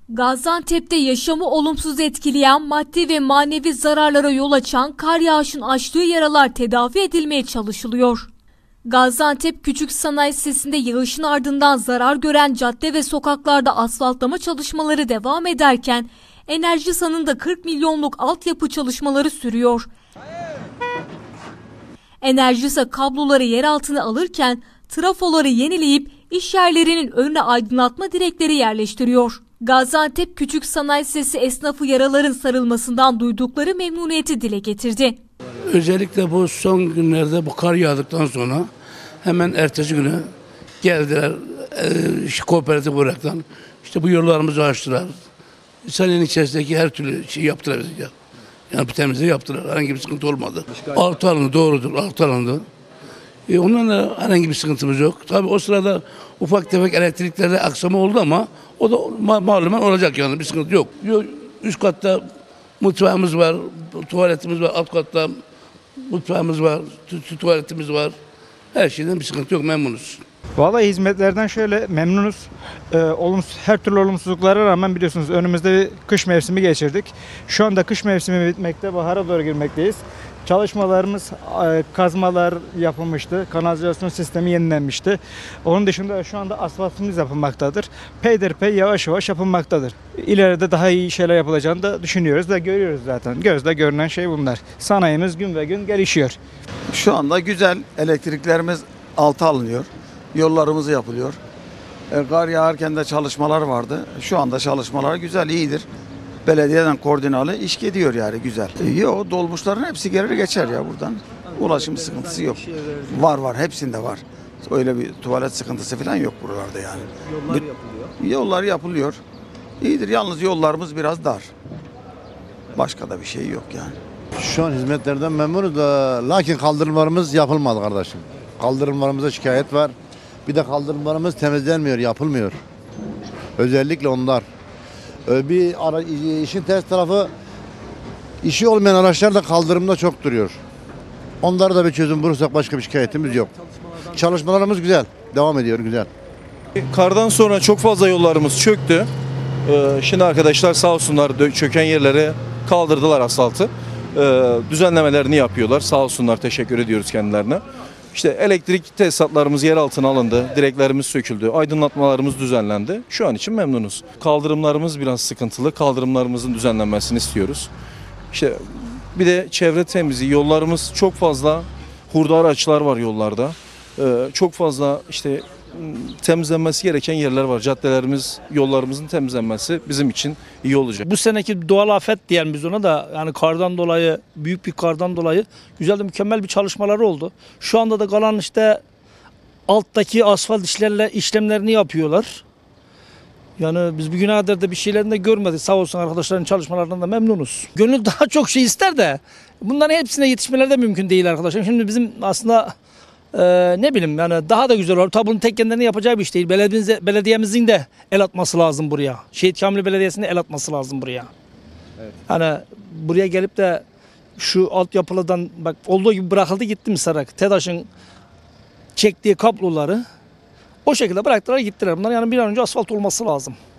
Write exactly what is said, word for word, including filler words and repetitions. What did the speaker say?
Gaziantep'te yaşamı olumsuz etkileyen, maddi ve manevi zararlara yol açan kar yağışın açtığı yaralar tedavi edilmeye çalışılıyor. Gaziantep Küçük Sanayi Sitesi'nde yağışın ardından zarar gören cadde ve sokaklarda asfaltlama çalışmaları devam ederken Enerjisa'nın da kırk milyonluk altyapı çalışmaları sürüyor. Enerjisa kabloları yer altına alırken trafoları yenileyip iş yerlerinin önüne aydınlatma direkleri yerleştiriyor. Gaziantep Küçük Sanayi Sitesi esnafı yaraların sarılmasından duydukları memnuniyeti dile getirdi. Özellikle bu son günlerde bu kar yağdıktan sonra hemen ertesi günü geldiler e, kooperatif olaraktan işte bu yollarımızı açtılar. Sanayi'nin içerisindeki her türlü şey yaptılar. Yani bir temizliği yaptılar. Herhangi bir sıkıntı olmadı. Altı alındı, doğrudur. Altı alındı. E, ondan da herhangi bir sıkıntımız yok. Tabii o sırada ufak tefek elektriklerde aksama oldu ama o da ma malumen olacak yani bir sıkıntı yok. Üst katta mutfağımız var, tuvaletimiz var, alt katta mutfağımız var, tu tuvaletimiz var. Her şeyden bir sıkıntı yok, memnunuz. Vallahi hizmetlerden şöyle memnunuz. Ee, olumsuz, her türlü olumsuzluklara rağmen biliyorsunuz önümüzde bir kış mevsimi geçirdik. Şu anda kış mevsimi bitmekte, bahara doğru girmekteyiz. Çalışmalarımız, kazmalar yapılmıştı, kanalizasyon sistemi yenilenmişti. Onun dışında şu anda asfaltımız yapılmaktadır. Peyderpey yavaş yavaş yapılmaktadır. İleride daha iyi şeyler yapılacağını da düşünüyoruz ve görüyoruz zaten. Gözle görünen şey bunlar. Sanayimiz gün ve gün gelişiyor. Şu anda güzel, elektriklerimiz alta alınıyor. Yollarımız yapılıyor. E, kar yağarken de çalışmalar vardı. Şu anda çalışmalar güzel, iyidir. Belediyeden koordinalı iş gidiyor yani güzel. E, yok dolmuşların hepsi geri geçer ya buradan. Ulaşım sıkıntısı yok. Var var hepsinde var. Öyle bir tuvalet sıkıntısı falan yok buralarda yani. Yollar yapılıyor. Yollar yapılıyor. İyidir yalnız yollarımız biraz dar. Başka da bir şey yok yani. Şu an hizmetlerden memnunuz da lakin kaldırımlarımız yapılmadı kardeşim. Kaldırımlarımıza şikayet var. Bir de kaldırımlarımız temizlenmiyor, yapılmıyor. Özellikle onlar. Bir ara, işin ters tarafı işi olmayan araçlar da kaldırımda çok duruyor. Onlara da bir çözüm bulursak başka bir şikayetimiz yok. Çalışmalarımız güzel, devam ediyor güzel. Kardan sonra çok fazla yollarımız çöktü. Şimdi arkadaşlar sağ olsunlar çöken yerlere kaldırdılar asfaltı. Düzenlemelerini yapıyorlar. Sağ olsunlar, teşekkür ediyoruz kendilerine. İşte elektrik tesisatlarımız yer altına alındı, direklerimiz söküldü, aydınlatmalarımız düzenlendi. Şu an için memnunuz. Kaldırımlarımız biraz sıkıntılı, kaldırımlarımızın düzenlenmesini istiyoruz. İşte bir de çevre temizliği, yollarımız çok fazla hurda araçlar var yollarda. Ee, çok fazla işte temizlenmesi gereken yerler var. Caddelerimiz, yollarımızın temizlenmesi bizim için iyi olacak. Bu seneki doğal afet diyelim biz ona da, yani kardan dolayı, büyük bir kardan dolayı güzel de mükemmel bir çalışmaları oldu. Şu anda da kalan işte alttaki asfalt işlerle işlemlerini yapıyorlar. Yani biz bugüne kadar da bir şeylerini de görmedik. Sağ olsun arkadaşların çalışmalarından da memnunuz. Gönül daha çok şey ister de bunların hepsine yetişmeleri de mümkün değil arkadaşlar. Şimdi bizim aslında Ee, ne bileyim yani daha da güzel olur. Tabi bunun tek kendilerine yapacağı bir iş değil. Belediyemizin de el atması lazım buraya. Şehit Kamil Belediyesi'nin de el atması lazım buraya. Evet. Hani buraya gelip de şu altyapılardan bak olduğu gibi bırakıldı gitti mi Sarak. TEDAŞ'ın çektiği kabloları o şekilde bıraktılar gittiler. Bunlar yani bir an önce asfalt olması lazım.